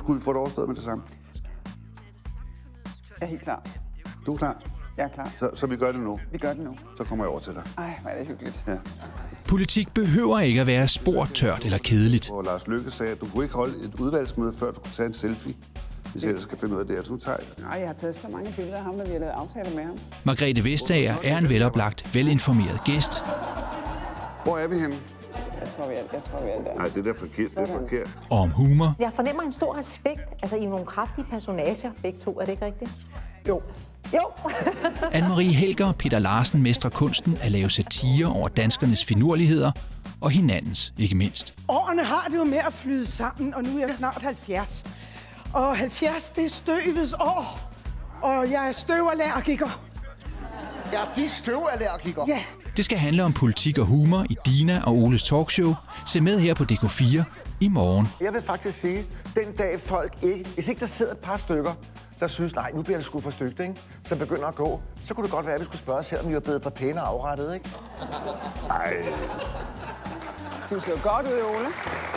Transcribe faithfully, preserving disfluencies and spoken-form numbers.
skulle vi få det overstået med det samme? Jeg er helt klar. Du er klar? Jeg er klar. Så, så vi gør det nu? Vi gør det nu. Så kommer jeg over til dig. Ej, hvor er det hyggeligt. Ja. Politik behøver ikke at være spor, eller kedeligt. Og Lars Løkke sagde, at du kunne ikke holde et udvalgsmøde, før du kunne tage en selfie. Hvis jeg ellers skal finde ud af det, at du tager det. Nej, jeg har taget så mange billeder af ham, at vi har lavet aftaler med ham. Margrethe Vestager er en veloplagt, velinformeret gæst. Hvor er vi henne? Jeg tror, vi er, jeg tror, vi er der. Nej, det er der forkert. Det er forkert. Og om humor. Jeg fornemmer en stor respekt. Altså, I er nogle kraftige personager, begge to. Er det ikke rigtigt? Jo. Jo. Anne-Marie Helger og Peter Larsen mestrer kunsten at lave satire over danskernes finurligheder og hinandens, ikke mindst. Årene har det jo med at flyde sammen, og nu er jeg snart halvfjerds. Og halvfjerds, det er støvets år, og jeg er støvallergiker. Ja, de er støvallergiker. Ja. Det skal handle om politik og humor i Dina og Oles talkshow. Se med her på D K fire i morgen. Jeg vil faktisk sige, den dag folk ikke... Hvis ikke der sidder et par stykker, der synes, nej, nu bliver det sgu for stygt, ikke? Så begynder at gå, så kunne det godt være, at vi skulle spørge os her, om vi var blevet for pæne og afrettet, ikke? Ej. Du ser godt ud, Ole.